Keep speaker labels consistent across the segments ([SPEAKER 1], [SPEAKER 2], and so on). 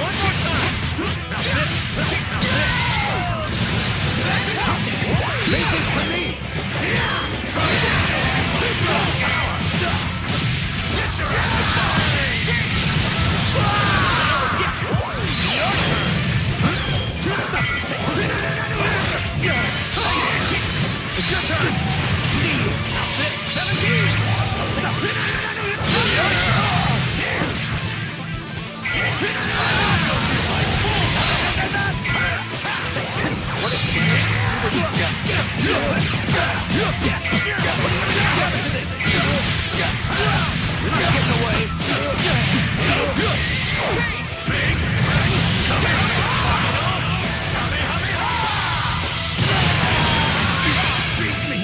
[SPEAKER 1] One more time! Now this! Now this! That's it! Leave this to me! Try this! Too strong power! Kiss your ass goodbye! Your turn! It's your turn! See you! Now this! 17! Your turn! What a shame! We're not getting away! Big! Beat me!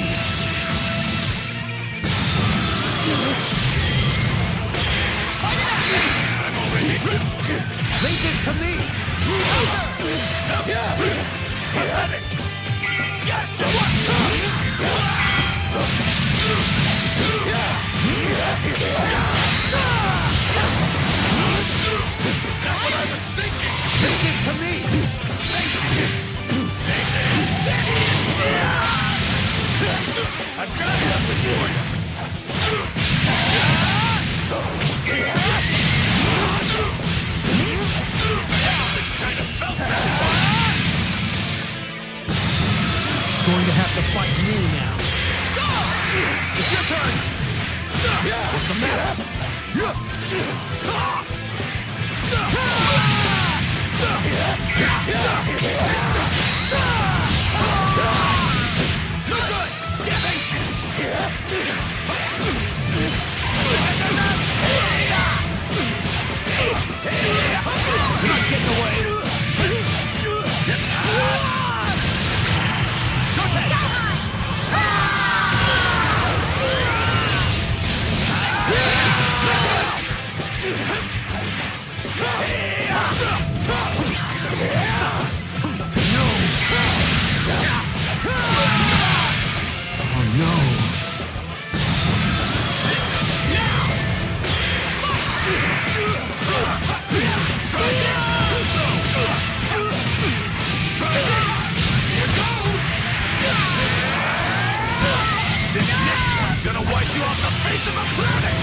[SPEAKER 1] I'm already... Leave this to me! Have it! Gotcha! That's what I was thinking! Take this to me! I've got something for you! Kind of felt that! Going to have to fight me now. It's your turn! What's the matter? No good! You're not getting away! Oh no! Try this! Too slow! Try this! Here goes! This next one's gonna wipe you off the face of the planet!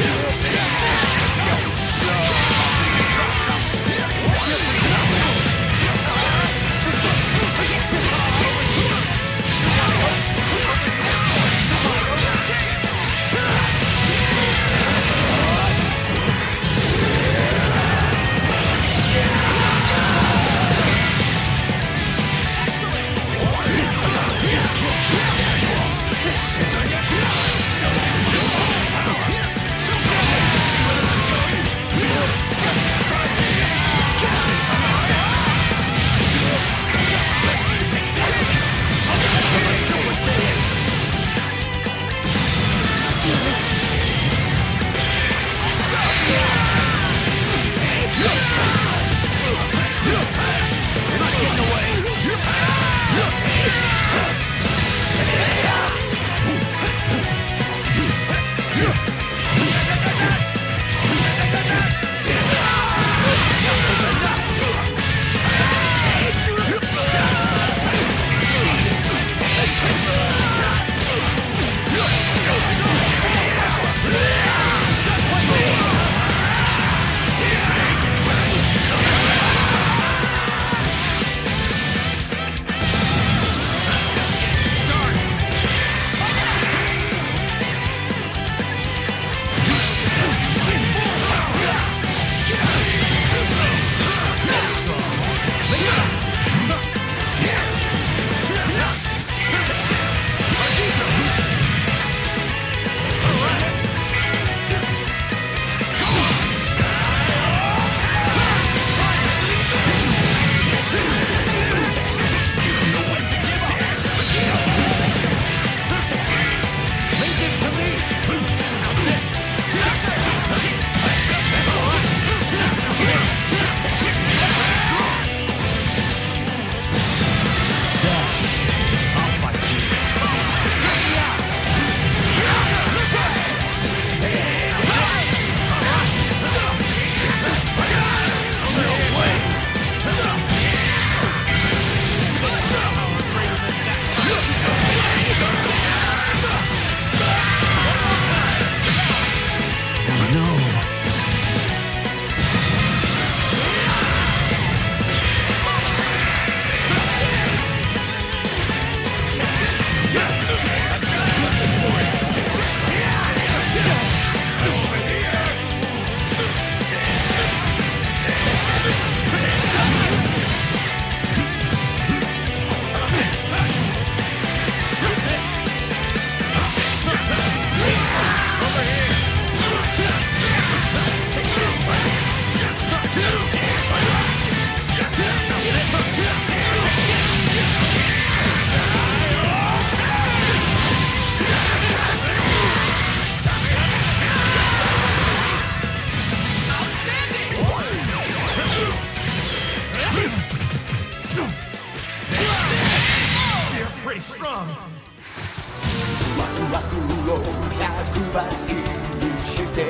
[SPEAKER 1] strong.
[SPEAKER 2] ワクワクを100倍にして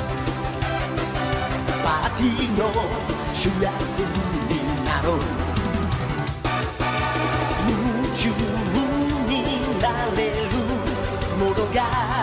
[SPEAKER 2] パーティーの主役になろう夢中になれるものが